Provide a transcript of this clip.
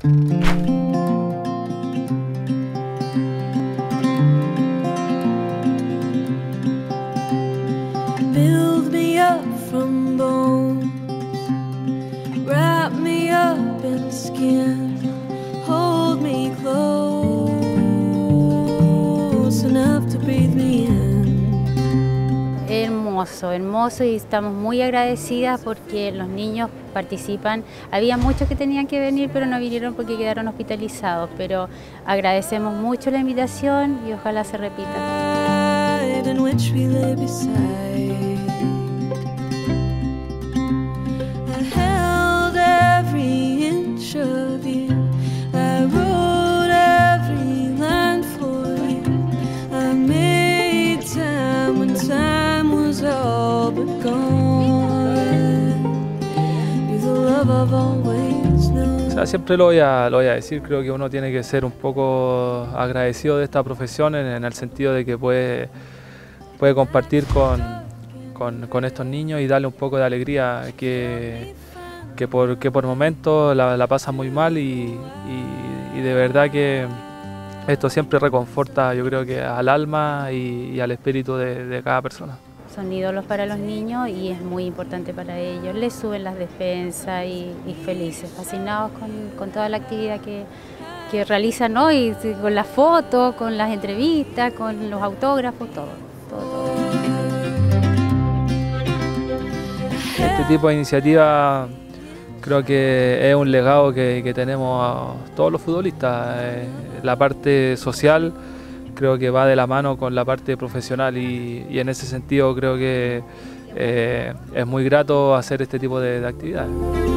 Build me up from bones, wrap me up in skin, hold me close enough to breathe me in. Hermoso, hermoso, y estamos muy agradecidas porque los niños participan. Había muchos que tenían que venir pero no vinieron porque quedaron hospitalizados, pero agradecemos mucho la invitación y ojalá se repita. In which we lay beside, I held every inch of you, I wrote every line for you, I made time when time was all but gone. You're the love I've always known. O sea, siempre lo voy a decir, creo que uno tiene que ser un poco agradecido de esta profesión en el sentido de que puede compartir con estos niños y darle un poco de alegría que por momentos la pasan muy mal y de verdad que esto siempre reconforta, yo creo que al alma y al espíritu de cada persona. Son ídolos para los niños y es muy importante para ellos. Les suben las defensas y felices, fascinados con toda la actividad que realizan hoy, con las fotos, con las entrevistas, con los autógrafos, todo. Este tipo de iniciativa creo que es un legado que tenemos a todos los futbolistas. La parte social creo que va de la mano con la parte profesional y en ese sentido creo que es muy grato hacer este tipo de actividades.